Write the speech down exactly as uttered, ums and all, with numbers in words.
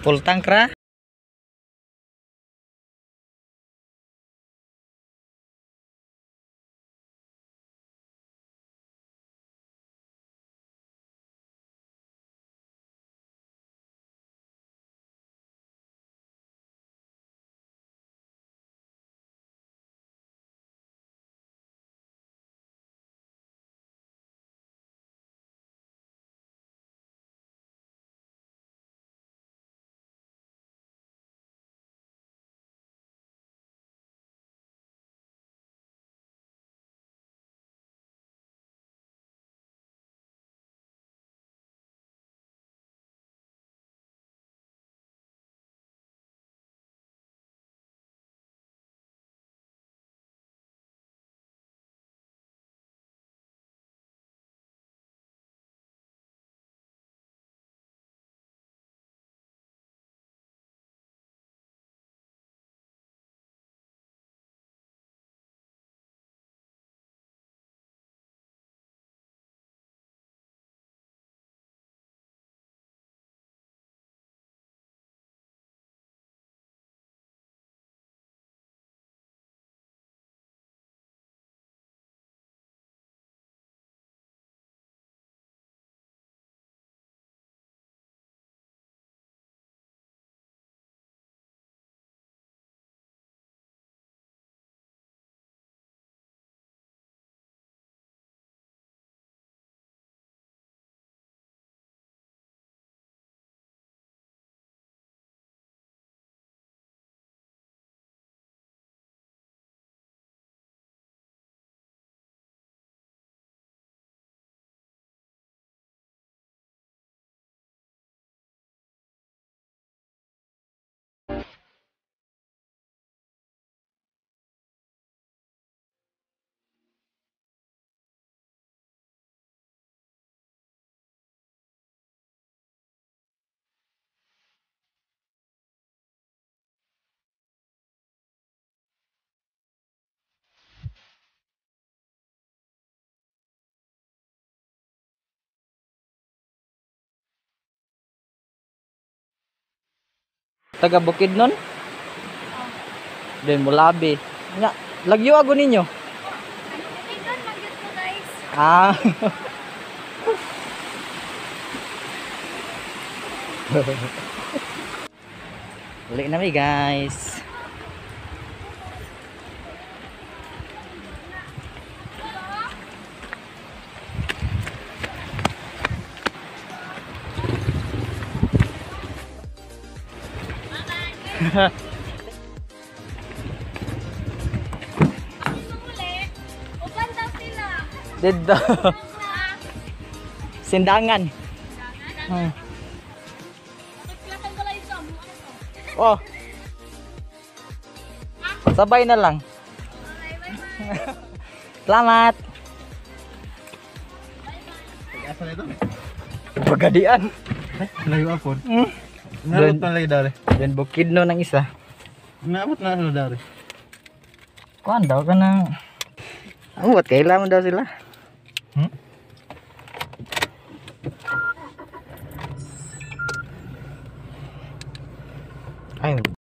Full tank ra. Taga Bukidnon. Din Mulabi. Nya, lagyo ago ninyo. Bukidnon magyud ko guys. Ah. Uli na mi guys. Uban daw sila. Dito. Sindangan. Hmm. Nagplakan ko lang ito. Oh. Sabay na lang. Okay, bye-bye. Selamat. Asa na ito? Pagadian. Layo apon. Hmm. Naabot na lagi dari. Dan Bukidnon ng isa. Naabot na sila dari. Kuan daw ka ng... Ang buat kailangan daw sila. Hmm? Ay,